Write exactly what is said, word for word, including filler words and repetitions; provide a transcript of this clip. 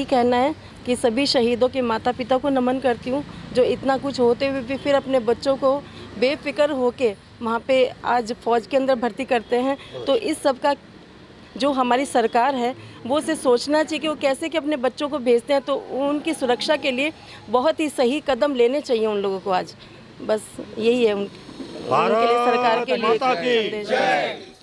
कहना है कि सभी शहीदों के माता पिता को नमन करती हूँ, जो इतना कुछ होते हुए भी फिर अपने बच्चों को बेफिक्र होके वहाँ पे आज फ़ौज के अंदर भर्ती करते हैं। तो इस सब का जो हमारी सरकार है वो उसे सोचना चाहिए कि वो कैसे कि अपने बच्चों को भेजते हैं, तो उनकी सुरक्षा के लिए बहुत ही सही कदम लेने चाहिए उन लोगों को आज। बस यही है उन, उनके लिए सरकार के लिए संदेश।